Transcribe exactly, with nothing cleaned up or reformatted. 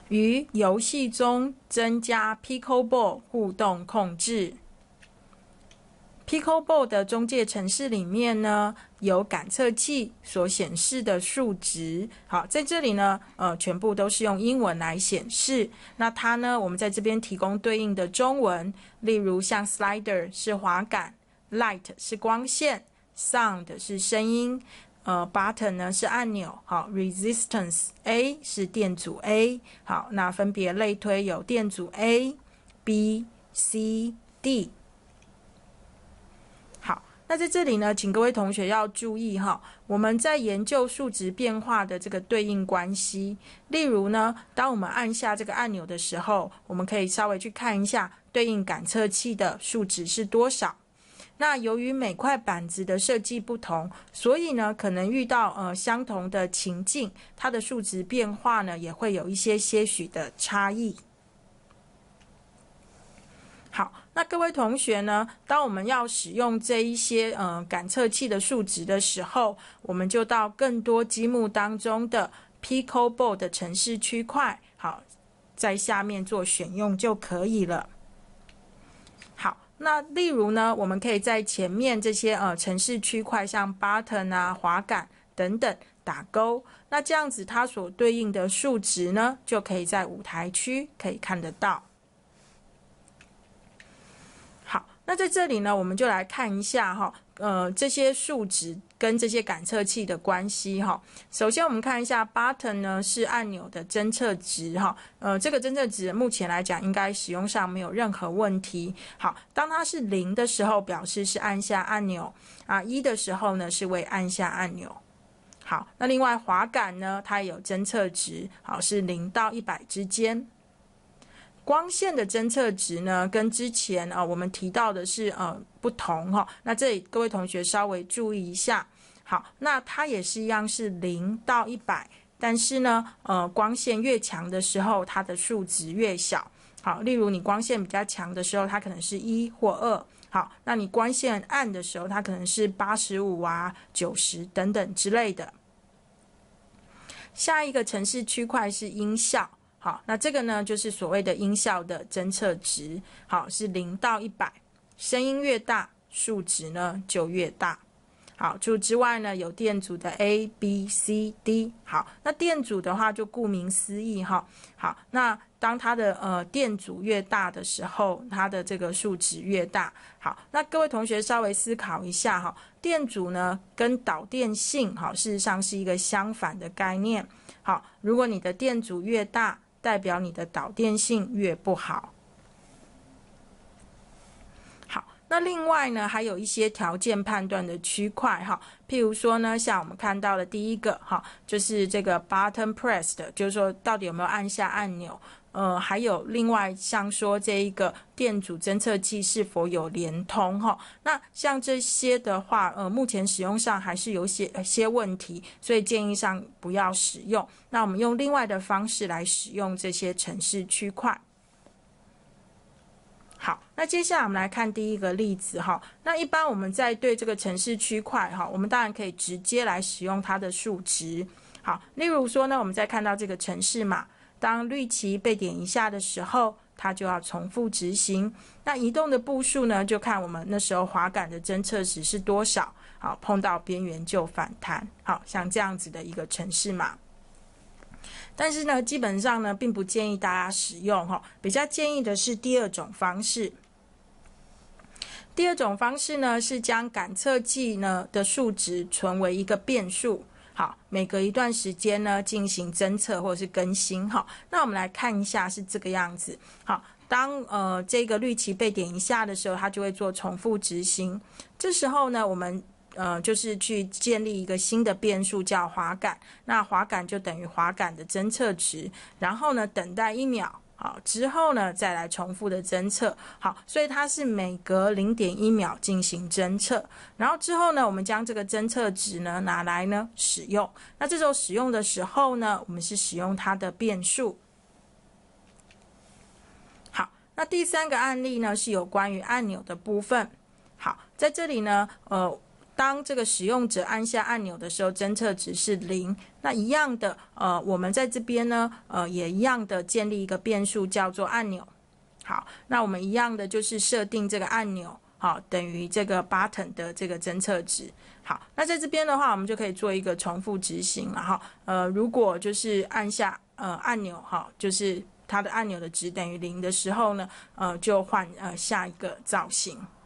于游戏中增加 Pickleball 互动控制。Pickleball 的中介程式里面呢，有感测器所显示的数值。好，在这里呢，呃，全部都是用英文来显示。那它呢，我们在这边提供对应的中文，例如像 Slider 是滑杆 ，Light 是光线 ，Sound 是声音，呃 ，Button 呢是按钮。好 ，Resistance A 是电阻 A。好，那分别类推有电阻 A、B、C、D。那在这里呢，请各位同学要注意哈，我们在研究数值变化的这个对应关系。例如呢，当我们按下这个按钮的时候，我们可以稍微去看一下对应感测器的数值是多少。那由于每块板子的设计不同，所以呢，可能遇到呃相同的情境，它的数值变化呢，也会有一些些许的差异。好，那各位同学呢，当我们要使用这一些呃感测器的数值的时候，我们就到更多积木当中的 Pickleball 的程式区块，好，在下面做选用就可以了。好，那例如呢，我们可以在前面这些呃程式区块，像 button 啊、滑杆等等打勾，那这样子它所对应的数值呢，就可以在舞台区可以看得到。那在这里呢，我们就来看一下哈，呃，这些数值跟这些感测器的关系哈。首先，我们看一下 button 呢是按钮的侦测值哈，呃，这个侦测值目前来讲应该使用上没有任何问题。好，当它是零的时候，表示是按下按钮啊；一的时候呢，是为按下按钮。好，那另外滑杆呢，它也有侦测值，好，是零到一百之间。光线的侦测值呢，跟之前啊、呃、我们提到的是呃不同哈、哦。那这里各位同学稍微注意一下。好，那它也是一样是零到一百，但是呢，呃，光线越强的时候，它的数值越小。好，例如你光线比较强的时候，它可能是一或二。好，那你光线暗的时候，它可能是八十五啊、九十等等之类的。下一个程式区块是音效。好，那这个呢，就是所谓的音效的侦测值，好，是零到一百，声音越大，数值呢就越大。好，除此之外呢，有电阻的 A、B、C、D。好，那电阻的话就顾名思义哈。好，那当它的呃电阻越大的时候，它的这个数值越大。好，那各位同学稍微思考一下哈，电阻呢跟导电性好，事实上是一个相反的概念。好，如果你的电阻越大，代表你的导电性越不好。好，那另外呢，还有一些条件判断的区块哈，譬如说呢，像我们看到的第一个哈，就是这个 button pressed， 就是说到底有没有按下按钮。呃，还有另外像说这一个电阻侦测器是否有连通哈，那像这些的话，呃，目前使用上还是有些些问题，所以建议上不要使用。那我们用另外的方式来使用这些程式区块。好，那接下来我们来看第一个例子哈。那一般我们在对这个程式区块哈，我们当然可以直接来使用它的数值。好，例如说呢，我们再看到这个程式码。当绿旗被点一下的时候，它就要重复执行。那移动的步数呢，就看我们那时候滑杆的侦测值是多少。好，碰到边缘就反弹。好，像这样子的一个程式码。但是呢，基本上呢，并不建议大家使用哈，比较建议的是第二种方式。第二种方式呢，是将感测器呢的数值存为一个变数。好，每隔一段时间呢进行侦测或者是更新。好，那我们来看一下是这个样子。好，当呃这个绿旗被点一下的时候，它就会做重复执行。这时候呢，我们呃就是去建立一个新的变数叫滑杆。那滑杆就等于滑杆的侦测值，然后呢等待一秒。好，之后呢再来重复的侦测。好，所以它是每隔 零点一秒进行侦测，然后之后呢，我们将这个侦测值呢拿来呢使用。那这时候使用的时候呢，我们是使用它的变数。好，那第三个案例呢是有关于按钮的部分。好，在这里呢，呃。 当这个使用者按下按钮的时候，侦测值是零。那一样的，呃，我们在这边呢，呃，也一样的建立一个变数叫做按钮。好，那我们一样的就是设定这个按钮，好，等于这个 button 的这个侦测值。好，那在这边的话，我们就可以做一个重复执行，然后，呃，如果就是按下呃按钮，哈，就是它的按钮的值等于零的时候呢，呃，就换呃下一个造型。